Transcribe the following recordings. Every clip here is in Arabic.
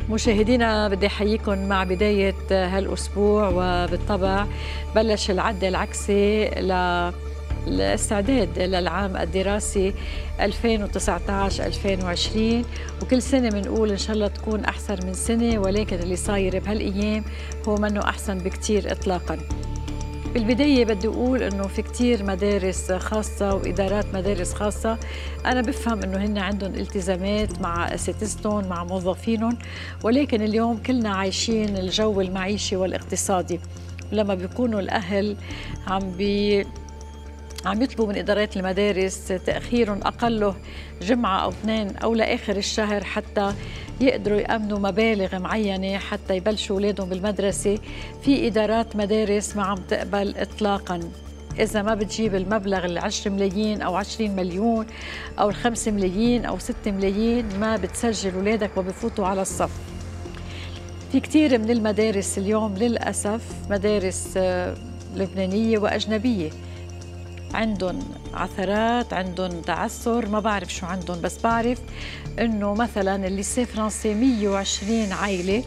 مشاهدينا بدي احييكم مع بداية هالأسبوع، وبالطبع بلش العد العكسي للاستعداد للعام الدراسي 2019-2020، وكل سنة بنقول إن شاء الله تكون أحسن من سنة، ولكن اللي صاير بهالأيام هو منه أحسن بكتير إطلاقاً. بالبداية بدي أقول إنه في كتير مدارس خاصة وإدارات مدارس خاصة أنا بفهم إنه هن عندهم التزامات مع أساتذتهم مع موظفينهم، ولكن اليوم كلنا عايشين الجو المعيشي والاقتصادي، ولما بيكونوا الأهل عم يطلبوا من إدارات المدارس تأخيرهم أقله جمعة أو اثنين أو لآخر الشهر حتى يقدروا يأمنوا مبالغ معينة حتى يبلشوا أولادهم بالمدرسة. في إدارات مدارس ما عم تقبل إطلاقاً، إذا ما بتجيب المبلغ 10 ملايين أو 20 مليون أو 5 ملايين أو 6 ملايين ما بتسجل أولادك وبفوتوا على الصف. في كتير من المدارس اليوم للأسف مدارس لبنانية وأجنبية عندهم عثرات، عندهم تعثر، ما بعرف شو عندهم، بس بعرف انه مثلا الليسيه فرنسي 120 عائله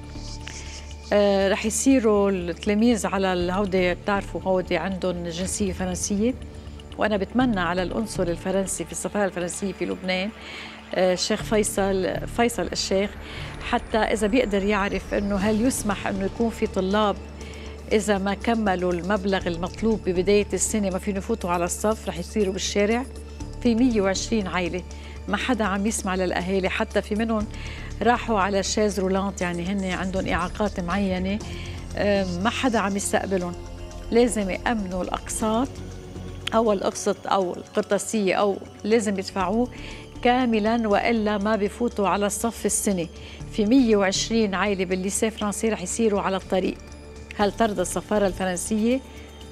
رح يصيروا التلاميذ على الهودي، بتعرفوا هودي عندهم جنسيه فرنسيه، وانا بتمنى على القنصل الفرنسي في السفاره الفرنسيه في لبنان الشيخ فيصل الشيخ، حتى اذا بيقدر يعرف انه هل يسمح انه يكون في طلاب إذا ما كملوا المبلغ المطلوب ببداية السنة ما فيهم يفوتوا على الصف، رح يصيروا بالشارع. في 120 عائلة ما حدا عم يسمع للأهالي، حتى في منهم راحوا على شاز رولانت، يعني هن عندهم إعاقات معينة، ما حدا عم يستقبلهم. لازم يأمنوا الأقساط أو الأقسط أو القرطاسية أو لازم يدفعوه كاملا، وإلا ما بيفوتوا على الصف السنة. في 120 عائلة بالليسيه فرنسي رح يصيروا على الطريق. هل ترضى السفارة الفرنسية؟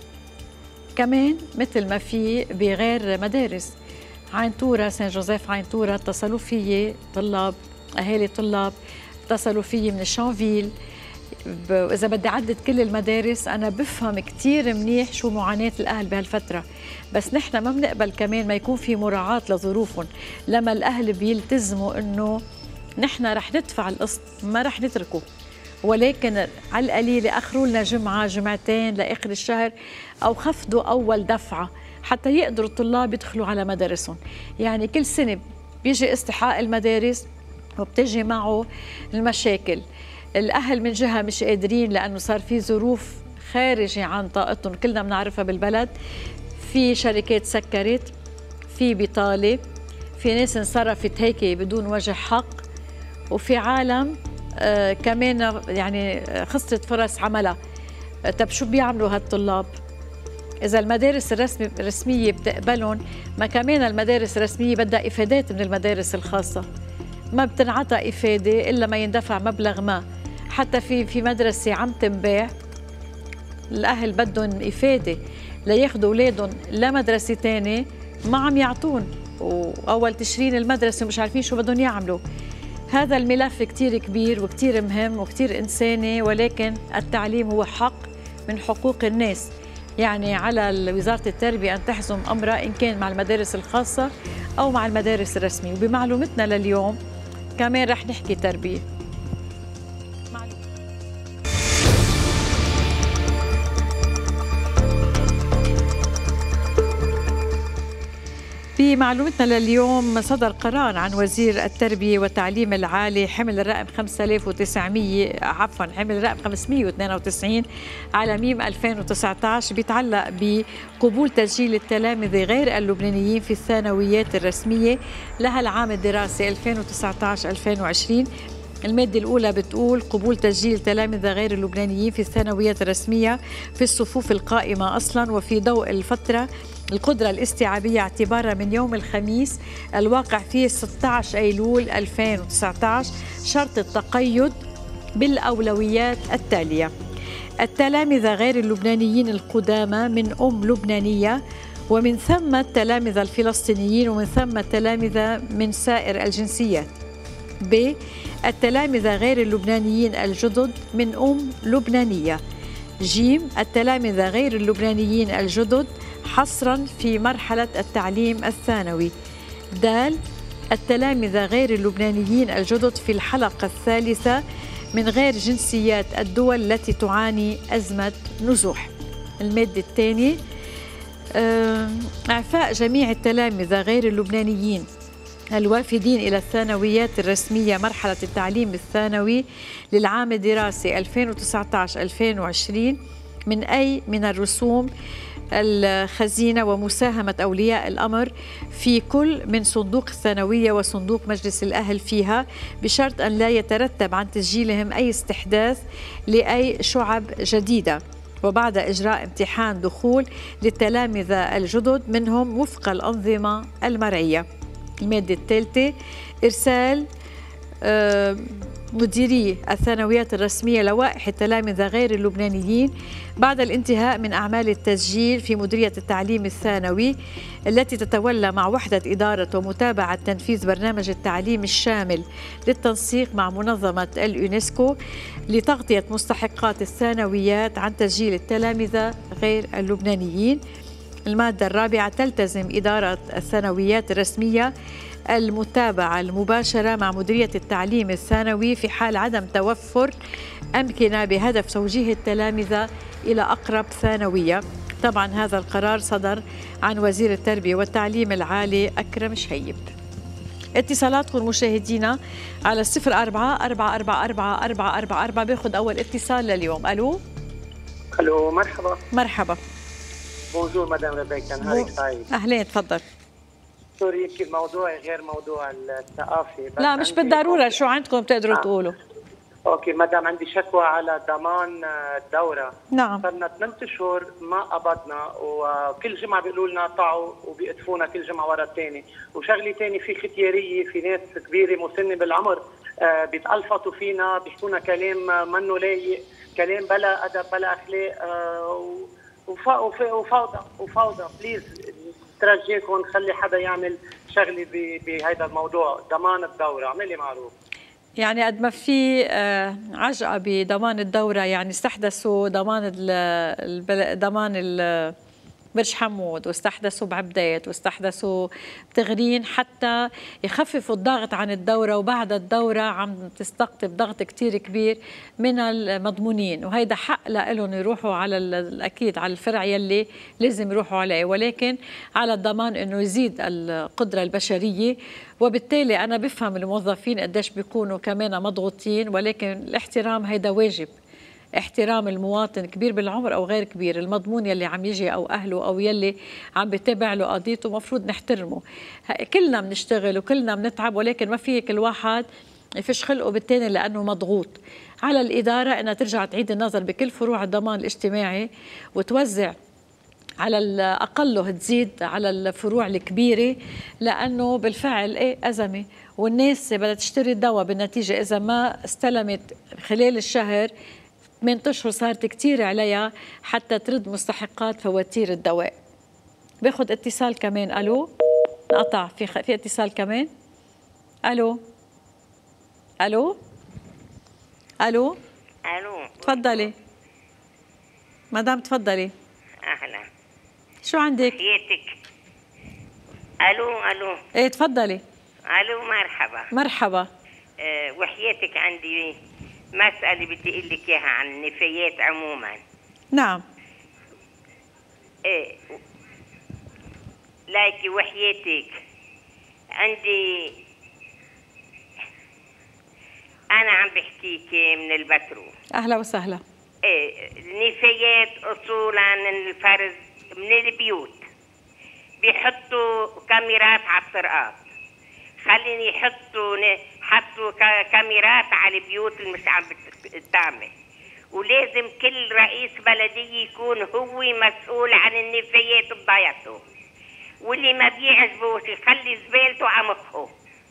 كمان مثل ما في بغير مدارس، عين تورا سان جوزيف عين تورا اتصلوا فيي طلاب، أهالي طلاب اتصلوا فيي من الشانفيل. إذا بدي عدد كل المدارس أنا بفهم كتير منيح شو معاناة الأهل بهالفترة، بس نحن ما بنقبل كمان ما يكون في مراعاة لظروفهم. لما الأهل بيلتزموا إنه نحن رح ندفع القسط ما رح نتركه، ولكن على القليلة أخروا لنا جمعة جمعتين لآخر الشهر أو خفضوا أول دفعة حتى يقدروا الطلاب يدخلوا على مدارسهم. يعني كل سنة بيجي استحقاق المدارس وبتجي معه المشاكل. الأهل من جهة مش قادرين لأنه صار في ظروف خارجة عن طاقتهم كلنا بنعرفها بالبلد، في شركات سكرت، في بطالة، في ناس انصرفت هيك بدون وجه حق، وفي عالم كمان يعني خسرت فرص عملها. طب شو بيعملوا هالطلاب؟ إذا المدارس الرسمية بتقبلهم، ما كمان المدارس الرسمية بدها إفادات من المدارس الخاصة، ما بتنعطى إفادة إلا ما يندفع مبلغ ما. حتى في مدرسة عم تنباع الأهل بدهم إفادة لياخدوا أولادهم لمدرسة تانية، ما عم يعطون، وأول تشرين المدرسة مش عارفين شو بدهم يعملوا. هذا الملف كتير كبير وكتير مهم وكتير إنساني، ولكن التعليم هو حق من حقوق الناس. يعني على وزارة التربية أن تحزم أمرها إن كان مع المدارس الخاصة أو مع المدارس الرسمية. وبمعلومتنا لليوم كمان رح نحكي تربية. بمعلومتنا لليوم صدر قرار عن وزير التربية والتعليم العالي حمل الرقم 592 على ميم 2019 بيتعلق بقبول تسجيل التلامذة غير اللبنانيين في الثانويات الرسمية لها العام الدراسي 2019-2020. المادة الأولى بتقول قبول تسجيل تلامذة غير اللبنانيين في الثانويات الرسمية في الصفوف القائمة أصلاً، وفي ضوء القدرة الاستيعابية اعتبارا من يوم الخميس الواقع فيه 16 أيلول 2019، شرط التقيد بالأولويات التالية: التلامذة غير اللبنانيين القدامى من لبنانية، ومن ثم التلامذة الفلسطينيين، ومن ثم التلامذة من سائر الجنسيات. ب. التلامذة غير اللبنانيين الجدد من لبنانية. ج. التلامذة غير اللبنانيين الجدد حصراً في مرحلة التعليم الثانوي. د. التلامذة غير اللبنانيين الجدد في الحلقة الثالثة من غير جنسيات الدول التي تعاني أزمة نزوح. المادة الثانية إعفاء جميع التلامذة غير اللبنانيين الوافدين إلى الثانويات الرسمية مرحلة التعليم الثانوي للعام الدراسي 2019-2020 من الرسوم الخزينة ومساهمة أولياء الأمر في كل من صندوق الثانوية وصندوق مجلس الأهل فيها، بشرط أن لا يترتب عن تسجيلهم أي استحداث لأي شعب جديدة، وبعد إجراء امتحان دخول للتلامذة الجدد منهم وفق الأنظمة المرعية. المادة الثالثة إرسال مديري الثانويات الرسمية لوائح التلامذة غير اللبنانيين بعد الانتهاء من أعمال التسجيل في مديرية التعليم الثانوي التي تتولى مع وحدة إدارة ومتابعة تنفيذ برنامج التعليم الشامل للتنسيق مع منظمة اليونسكو لتغطية مستحقات الثانويات عن تسجيل التلامذة غير اللبنانيين. المادة الرابعة تلتزم إدارة الثانويات الرسمية المتابعة المباشرة مع مديرية التعليم الثانوي في حال عدم توفر أمكنة بهدف توجيه التلامذة إلى أقرب ثانوية. طبعا هذا القرار صدر عن وزير التربية والتعليم العالي أكرم شهيب. اتصالاتكم مشاهدينا على 04-444-444. باخذ أول اتصال لليوم. ألو. ألو، مرحبا. مرحبا. بونجور مدام ريبيكا، نهارك سعيد. أهلين، تفضل. سوري، يمكن موضوعي غير موضوع الثقافي. لا مش بالضرورة، شو عندكم بتقدروا تقولوا؟ اوكي مدام، عندي شكوى على ضمان الدورة. نعم. صرنا 8 اشهر ما قبضنا، وكل جمعة بيقولوا لنا طعوا وبيقدفونا كل جمعة ورا الثاني. وشغلي ثاني، في ختيارية، في ناس كبيرة مسنة بالعمر بيتألفطوا فينا، بيحكونا كلام منه لايق، كلام بلا أدب بلا أخلاق، وفوضى. بليز ترجيكم خلي حدا يعمل شغلي بهذا الموضوع، ضمان الدورة، اعملي معروف. يعني قد ما في عجقة بضمان الدورة، يعني استحدثوا ضمان برج حمود، واستحدثوا بعبدات، واستحدثوا بتغرين حتى يخففوا الضغط عن الدورة، وبعد الدورة عم تستقطب ضغط كتير كبير من المضمونين، وهيدا حق لهم يروحوا على الأكيد على الفرع يلي لازم يروحوا عليه، ولكن على الضمان أنه يزيد القدرة البشرية. وبالتالي أنا بفهم الموظفين قديش بيكونوا كمان مضغوطين، ولكن الاحترام هيدا واجب، احترام المواطن كبير بالعمر أو غير كبير، المضمون يلي عم يجي أو أهله أو يلي عم بيتابع له قضيته مفروض نحترمه. كلنا بنشتغل وكلنا بنتعب، ولكن ما في كل واحد يفش خلقه بالتاني لأنه مضغوط. على الإدارة أنها ترجع تعيد النظر بكل فروع الضمان الاجتماعي وتوزع على الأقل تزيد على الفروع الكبيرة، لأنه بالفعل أزمة، والناس بدها تشتري الدواء بالنتيجة إذا ما استلمت خلال الشهر 8 أشهر صارت كتير عليها حتى ترد مستحقات فواتير الدواء. باخد اتصال كمان. ألو. انقطع. في اتصال كمان. ألو. ألو. ألو. ألو. تفضلي مدام، تفضلي. أهلا. شو عندك؟ حياتك. ألو. ايه تفضلي. ألو، مرحبا. مرحبا. وحياتك عندي مسألة بدي أقول لك إياها عن النفايات عموما. نعم. لايكي وحياتك عندي، أنا عم بحكيكي من البترو. أهلا وسهلا. النفايات أصولا الفرز من البيوت، بيحطوا كاميرات على الطرقات، خليني حطوا كاميرات على البيوت اللي مش عم تعمل، ولازم كل رئيس بلدية يكون هو مسؤول عن النفايات بضيعته، واللي ما بيعجبوش يخلي زبالته على مخه.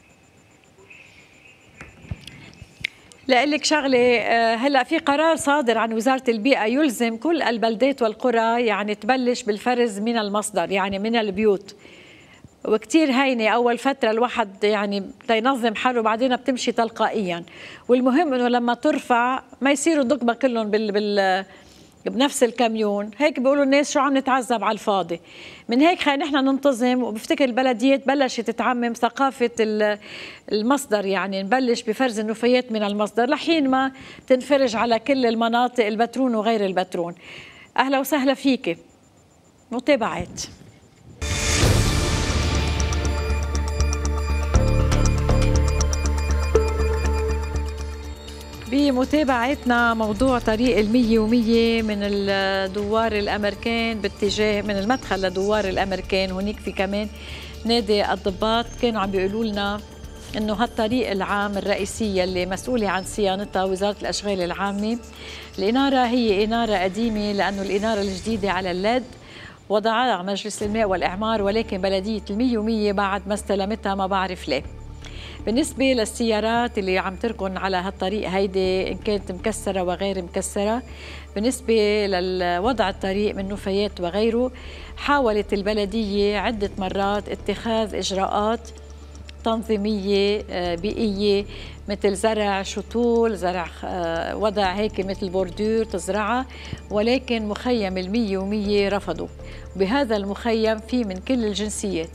لأقلك شغلة، هلأ في قرار صادر عن وزارة البيئة يلزم كل البلدات والقرى يعني تبلش بالفرز من المصدر، يعني من البيوت، وكتير هينة أول فترة الواحد يعني ينظم حاله بعدين بتمشي تلقائيا. والمهم إنه لما ترفع ما يصيروا دقبة كلهم بنفس الكميون، هيك بيقولوا الناس شو عم نتعذب على الفاضي. من هيك خلينا نحن ننتظم، وبفتكر البلديات بلشت تتعمم ثقافة المصدر، يعني نبلش بفرز النفايات من المصدر لحين ما تنفرج على كل المناطق البترون وغير البترون. أهلا وسهلا فيك. متابعات. بمتابعتنا موضوع طريق ال100 و100 من الدوار الأمريكان باتجاه من المدخل لدوار الأمريكان. هونيك في كمان نادي الضباط كانوا عم بيقولوا لنا إنه هالطريق العام الرئيسية اللي مسؤولة عن صيانتها وزارة الأشغال العامة. الإنارة هي إنارة قديمة لأنه الإنارة الجديدة على الليد وضعها مجلس الماء والإعمار، ولكن بلدية ال100 و100 بعد ما استلمتها، ما بعرف ليه. بالنسبة للسيارات اللي عم تركن على هالطريق هيدي إن كانت مكسرة وغير مكسرة، بالنسبة للوضع الطريق من نفايات وغيره، حاولت البلدية عدة مرات اتخاذ إجراءات تنظيمية بيئية مثل زرع شطول، زرع وضع هيك مثل بوردور تزرعها، ولكن مخيم ال100 و100 رفضوا. بهذا المخيم في من كل الجنسيات.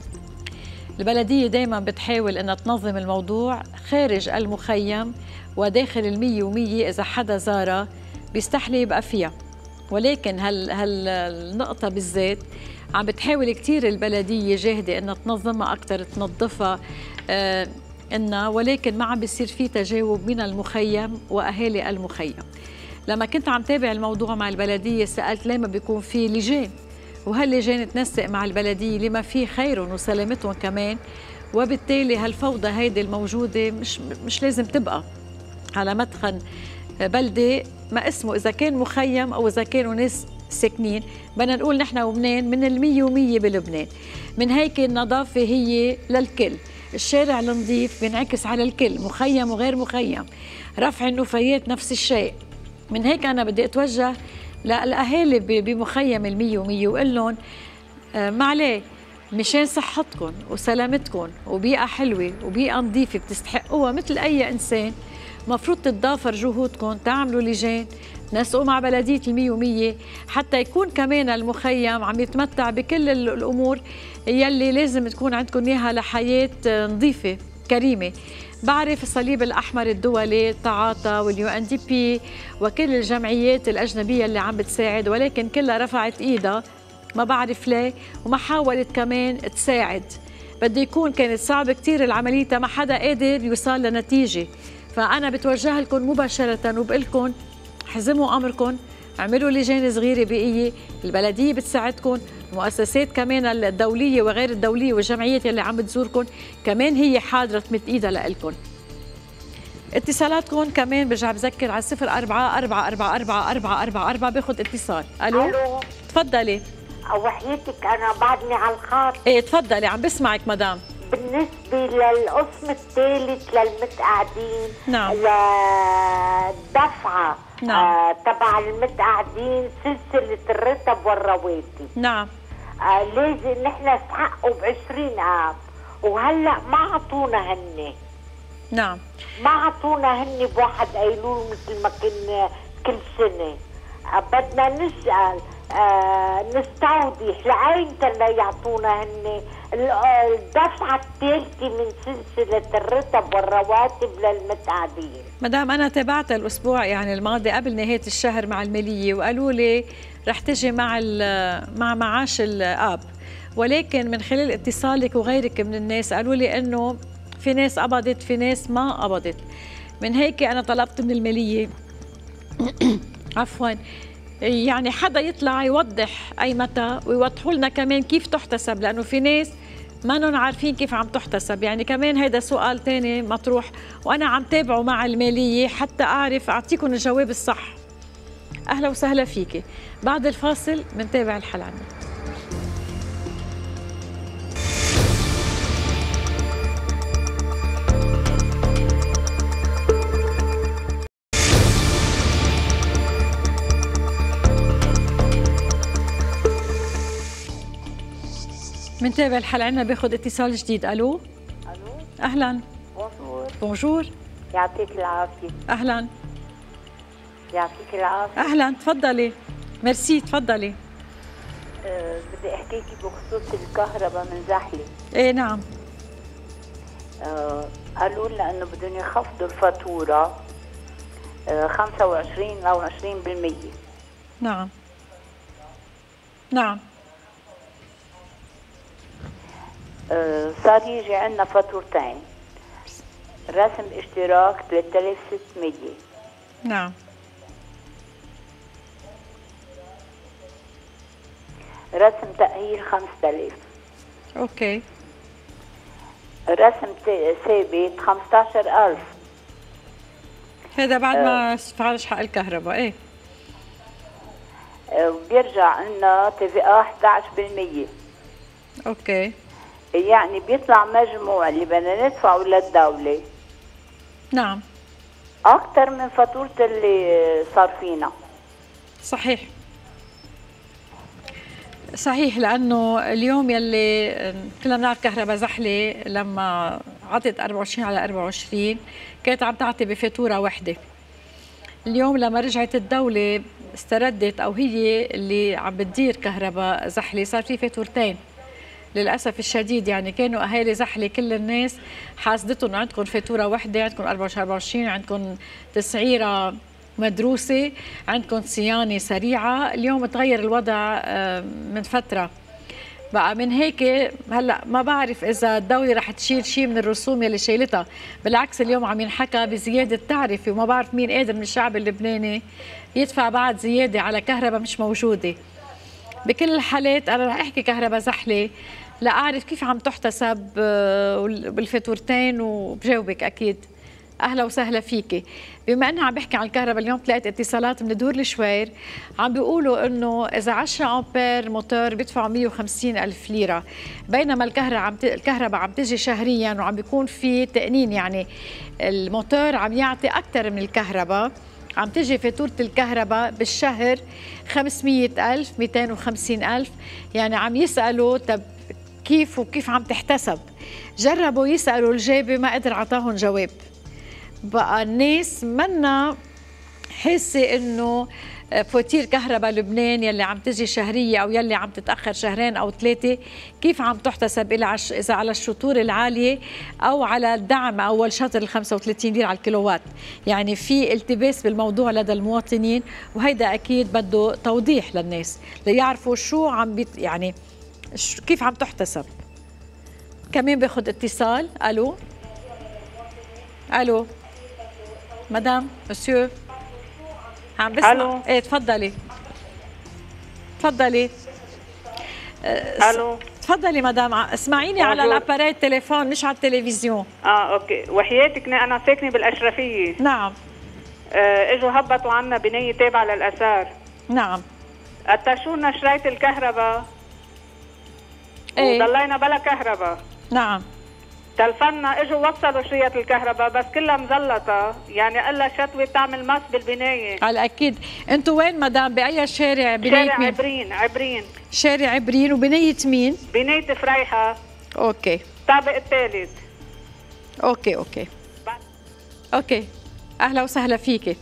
البلدية دايما بتحاول انها تنظم الموضوع خارج المخيم وداخل ال100 و100 اذا حدا زارها بيستحلي يبقى فيها، ولكن هالنقطة بالذات عم بتحاول كتير البلدية جاهدة انها تنظمها اكثر، تنظفها انها، ولكن ما عم بيصير في تجاوب من المخيم واهالي المخيم. لما كنت عم تابع الموضوع مع البلدية سألت ليه ما بيكون في لجان، وهاللجان تنسق مع البلدية لما فيه خيرهم وسلامتهم كمان، وبالتالي هالفوضى هيدي الموجودة مش لازم تبقى على مدخل بلدة ما اسمه إذا كان مخيم أو إذا كانوا ناس ساكنين. بدنا نقول نحن ومنين من ال100 و100 بلبنان. من هيك النظافة هي للكل، الشارع النظيف بينعكس على الكل، مخيم وغير مخيم، رفع النفايات نفس الشيء. من هيك أنا بدي أتوجه للأهالي بمخيم ال100 و100 وقول لهم معليه مشان صحتكم وسلامتكم وبيئة حلوة وبيئة نظيفة بتستحقوها مثل أي إنسان، مفروض تتضافر جهودكم، تعملوا لجان، تنسقوا مع بلدية ال100 و100 حتى يكون كمان المخيم عم يتمتع بكل الأمور يلي لازم تكون عندكم إياها لحياة نظيفة كريمة. بعرف الصليب الأحمر الدولي تعاطى والUNDP وكل الجمعيات الأجنبية اللي عم بتساعد، ولكن كلها رفعت إيدها ما بعرف ليه وما حاولت كمان تساعد. بده يكون كانت صعبة كتير العملية، ما حدا قادر يوصل لنتيجة. فأنا بتوجه لكم مباشرة وبقول لكم حزموا أمركم، اعملوا لجان صغيرة بيئية، البلدية بتساعدكم، المؤسسات كمان الدولية وغير الدولية والجمعيات اللي عم بتزوركم كمان هي حاضرة تمد إيدها لإلكم. اتصالاتكم كمان برجع بذكر على 04444444 باخذ اتصال. ألو تفضلي. وحياتك أنا بعدني على الخط. إيه تفضلي عم بسمعك مدام. بالنسبة للقسم الثالث للمتقاعدين، نعم، الدفعة نعم، تبع المتقاعدين سلسلة الرتب والرواتب، نعم، لازم نحن نستحقوا ب20 آب، وهلا ما عطونا هن. نعم، ما عطونا هن بواحد أيلول مثل ما كنا كل سنة. بدنا نسأل نستوضح لأيمتى لا يعطونا هن الدفعة الثالثة من سلسلة الرتب والرواتب للمتقاعدين. مدام أنا تابعت الأسبوع يعني الماضي قبل نهاية الشهر مع المالية وقالوا لي رح تجي مع معاش الآب، ولكن من خلال اتصالك وغيرك من الناس قالوا لي إنه في ناس قبضت في ناس ما قبضت. من هيك أنا طلبت من المالية عفواً يعني حدا يطلع يوضح أي متى ويوضحوا لنا كمان كيف تحتسب، لأنه في ناس ما عارفين كيف عم تحتسب. يعني كمان هيدا سؤال تاني مطروح وأنا عم تابعه مع المالية حتى أعرف أعطيكم الجواب الصح. أهلا وسهلا فيكي. بعد الفاصل منتابع الحلقة. منتابع الحلقة. عنا باخذ اتصال جديد. الو اهلا. بونجور. يعطيك العافية. اهلا. يعطيك العافية. اهلا تفضلي. ميرسي، تفضلي. بدي احكيكي بخصوص الكهرباء من زحلي. ايه نعم. قالوا لنا انه بدهم يخفضوا الفاتوره 25 او 20%. نعم نعم. صار يجي عندنا فاتورتين، رسم اشتراك 3600. نعم. رسم تأهيل 5000. اوكي. رسم ثابت 15000. هذا بعد ما فعلش حق الكهرباء. ايه. وبيرجع عندنا TVA 11%. اوكي. يعني بيطلع مجموع اللي بدنا ندفعه للدولة نعم أكثر من فاتورة اللي صار فينا. صحيح صحيح، لأنه اليوم يلي كلنا بنعرف كهرباء زحلة لما عطت 24 على 24 كانت عم تعطي بفاتورة وحدة. اليوم لما رجعت الدولة استردت أو هي اللي عم بتدير كهرباء زحلة صار في فاتورتين للأسف الشديد. يعني كانوا أهالي زحلة كل الناس حاسدتهم عندكم فاتورة وحدة، عندكم 24 عندكم تسعيرة مدروسة، عندكم صيانة سريعة. اليوم تغير الوضع من فترة بقى، من هيك هلا ما بعرف إذا الدولة رح تشيل شيء من الرسوم يلي شايلتها. بالعكس اليوم عم ينحكى بزيادة تعرفة، وما بعرف مين قادر من الشعب اللبناني يدفع بعد زيادة على كهرباء مش موجودة. بكل الحالات أنا رح أحكي كهرباء زحلة لأعرف كيف عم تحتسب بالفاتورتين وبجاوبك أكيد. أهلا وسهلا فيكي. بما أنها عم بحكي عن الكهرباء، اليوم تلاقيت اتصالات من دور الشوير عم بيقولوا إنه إذا 10 أمبير موتور بيدفعوا 150 ألف ليرة، بينما الكهرباء عم تجي شهريا وعم بيكون في تقنين، يعني الموتور عم يعطي أكثر من الكهرباء، عم تجي فاتورة الكهرباء بالشهر 500 ألف 250 ألف. يعني عم يسألوا طب كيف وكيف عم تحتسب؟ جربوا يسألوا الجابة ما قدر عطاهم جواب. بقى الناس منا حاسة انه فواتير كهرباء لبنان يلي عم تجي شهرية او يلي عم تتأخر شهرين او ثلاثة كيف عم تحتسب، اذا على الشطور العالية او على الدعم اول شهر ال 35 ليرة على الكيلووات. يعني في التباس بالموضوع لدى المواطنين، وهيدا اكيد بده توضيح للناس ليعرفوا شو عم يعني كيف عم تحتسب. كمان باخذ اتصال. الو الو مدام مسيو عم بسمع. الو ايه تفضلي تفضلي. الو تفضلي مدام، اسمعيني على الابارات التليفون مش على التلفزيون. اوكي. وحياتك انا ساكنه بالاشرفيه. نعم. اجوا هبطوا عنا بنيه تابعه للاثار. نعم. قطشونا شراية الكهرباء. ايه وضلينا بلا كهرباء. نعم. تلفنا اجوا وصلوا شريط الكهرباء بس كلها مزلطه، يعني قال شتوي بتعمل مس بالبنايه. على اكيد. انتوا وين مدام؟ باي شارع؟ بنايه شارع مين؟ عبرين. شارع عبرين. وبنايه مين؟ بنايه فريحه. اوكي. الطابق الثالث. اوكي اوكي. اهلا وسهلا فيكي.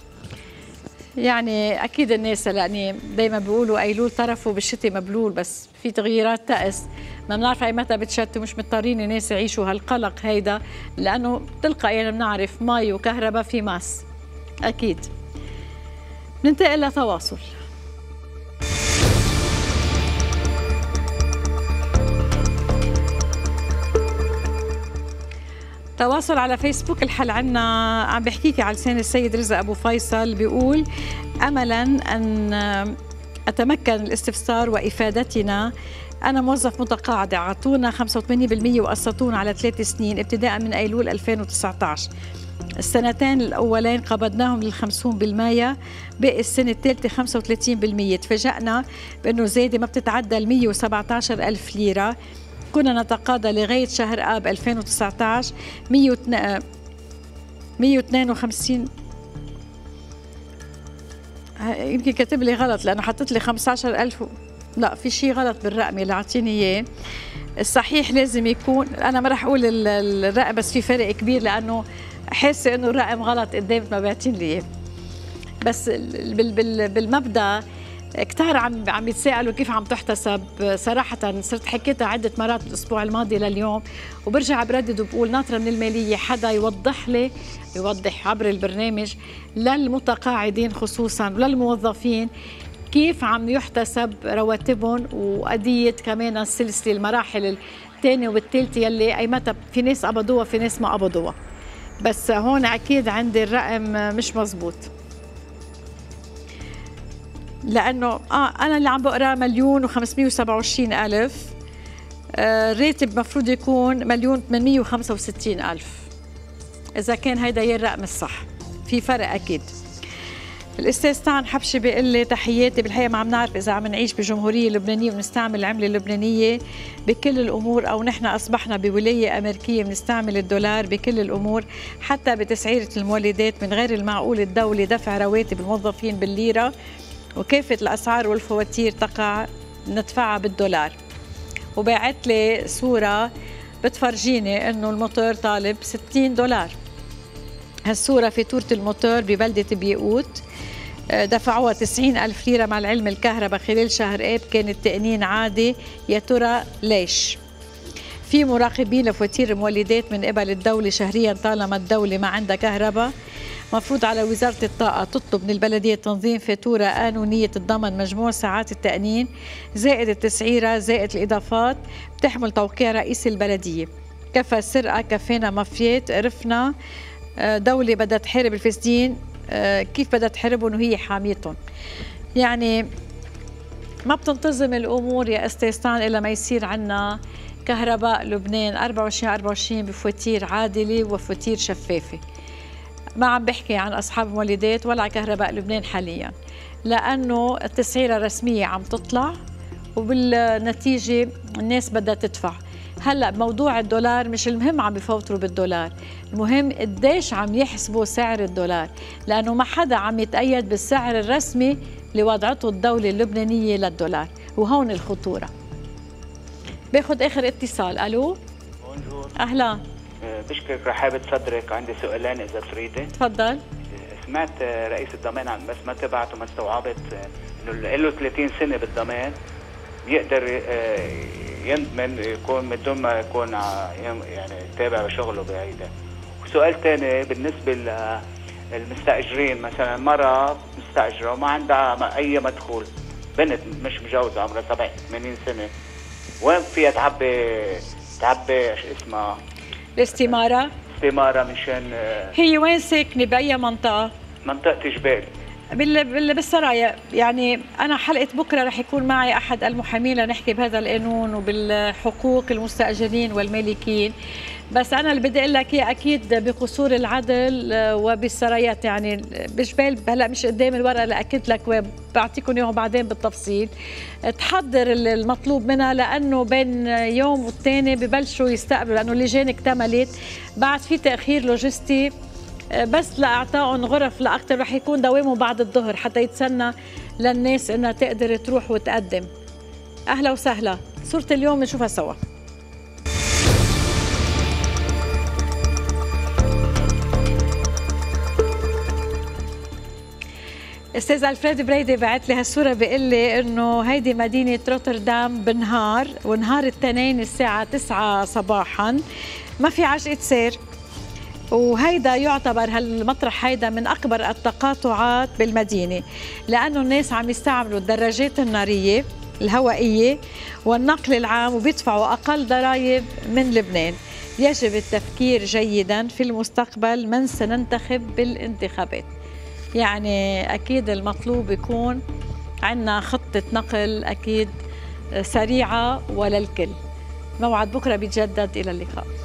يعني اكيد الناس يعني دائما بيقولوا ايلول طرفه بالشتي مبلول، بس في تغييرات طقس ما بنعرف اي متى بتشتي، ومش مضطرين الناس يعيشوا هالقلق هيدا، لانه تلقائيا بنعرف مي وكهرباء في ماس. اكيد. ننتقل لتواصل. تواصل على فيسبوك. الحل عنا عم بحكيكي على لسان السيد رزق أبو فيصل، بيقول أملا أن أتمكن الاستفسار وإفادتنا. أنا موظف متقاعد، أعطونا 85% وقسطونا على 3 سنين ابتداء من أيلول 2019. السنتين الأولين قبضناهم لل50%، باقي السنة الثالثة 35%. تفاجأنا بأنه زيادة ما بتتعدى 117 ألف ليرة. كنا نتقاضى لغاية شهر آب 2019 152. يمكن كاتب لي غلط لأنه حطت لي 15,000. لا، في شيء غلط بالرقم اللي أعطيني إياه. الصحيح لازم يكون، أنا ما رح أقول الرقم بس في فرق كبير، لأنه حاسة إنه الرقم غلط قدام ما بعتين لي إياه. بس بالمبدأ كتار عم يتساءلوا كيف عم تحتسب. صراحة صرت حكيتها عدة مرات الأسبوع الماضي لليوم، وبرجع بردد وبقول ناطرة من المالية حدا يوضح عبر البرنامج للمتقاعدين خصوصا وللموظفين كيف عم يحتسب رواتبهم، وقضية كمان السلسلة المراحل الثانية والثالثة يلي أي متى في ناس قبضوها في ناس ما قبضوها. بس هون أكيد عندي الرقم مش مزبوط، لأنه أنا اللي عم بقرأ 1,527,000، الراتب مفروض يكون 1,865,000. إذا كان هيدا هي الرقم الصح، في فرق أكيد. الأستاذ طعن حبشي بيقول لي تحياتي، بالحقيقة ما عم نعرف إذا عم نعيش بجمهورية لبنانية ونستعمل العملة اللبنانية بكل الأمور، أو نحن أصبحنا بولاية أمريكية بنستعمل الدولار بكل الأمور، حتى بتسعيرة المولدات. من غير المعقول الدولة دفع رواتب الموظفين بالليرة، وكافة الأسعار والفواتير تقع ندفعها بالدولار. وبعت لي صورة بتفرجيني إنه الموتور طالب $60. هالصورة فاتورة الموتور ببلدة بيقوت، دفعوها 90,000 ليرة، مع العلم الكهرباء خلال شهر آب كان التأنين عادي. يا ترى ليش؟ في مراقبين لفواتير المولدات من قبل الدولة شهريا طالما الدولة ما عندها كهرباء. مفروض على وزارة الطاقة تطلب من البلدية تنظيم فاتورة قانونية تتضمن مجموع ساعات التأنين زائد التسعيرة زائد الإضافات، بتحمل توقيع رئيس البلدية. كفى السرقة، كفينا مافيات، عرفنا دولة بدها تحارب الفاسدين. كيف بدها تحاربهم وهي حاميتهم؟ يعني ما بتنتظم الأمور يا أستاذ طعن إلا ما يصير عنا كهرباء لبنان 24/24 بفواتير عادلة وفواتير شفافة. ما عم بحكي عن أصحاب المولدات ولا كهرباء لبنان حاليا، لأنه التسعيرة الرسمية عم تطلع وبالنتيجة الناس بدها تدفع. هلأ موضوع الدولار مش المهم عم بفوتروا بالدولار، المهم قديش عم يحسبوا سعر الدولار، لأنه ما حدا عم يتأيد بالسعر الرسمي اللي وضعته الدولة اللبنانية للدولار، وهون الخطورة. باخد آخر اتصال. ألو. بونجور. أهلا. بشكرك رحابة صدرك، عندي سؤالين إذا تريدي. تفضل. سمعت رئيس الضمان بس ما تبعته ما استوعبت إنه له 30 سنة بالضمان بيقدر ينضمن يكون من دون ما يكون يعني تابع شغله بعيدا. وسؤال ثاني بالنسبة للمستأجرين، مثلا مرة مستأجرة وما عندها أي مدخول، بنت مش مجوزة عمرها 87 سنة، وين فيها تعبي شو اسمها؟ الاستمارة. مشان هي وين ساكنة بأي منطقة؟ منطقة جبال بالسرايا. يعني أنا حلقة بكرة رح يكون معي أحد المحامين لنحكي بهذا القانون وبالحقوق المستأجرين والمالكين. بس أنا اللي بدي أقول لك أكيد بقصور العدل وبالسرايات، يعني بجبال هلا مش قدام الورقة لأكد لك وبعطيكم إياهم بعدين بالتفصيل. تحضر المطلوب منها، لأنه بين يوم والتاني ببلشوا يستقبلوا، لأنه اللجان اكتملت، بعد في تأخير لوجستي بس لأعطائهم غرف لأكثر، رح يكون دوامه بعد الظهر حتى يتسنى للناس إنها تقدر تروح وتقدم. أهلا وسهلا. صورة اليوم نشوفها سوا. استاذ الفريد بريدي بعت لي هالصوره بيقول لي انه هيدي مدينه روتردام بالنهار، ونهار الاثنين الساعه 9 صباحا ما في عجقه سير، وهيدا يعتبر هالمطرح هيدا من اكبر التقاطعات بالمدينه، لانه الناس عم يستعملوا الدراجات الناريه الهوائيه والنقل العام وبيدفعوا اقل ضرائب من لبنان. يجب التفكير جيدا في المستقبل من سننتخب بالانتخابات. يعني أكيد المطلوب يكون عندنا خطة نقل أكيد سريعة وللكل. موعد بكرة بيتجدد. إلى اللقاء.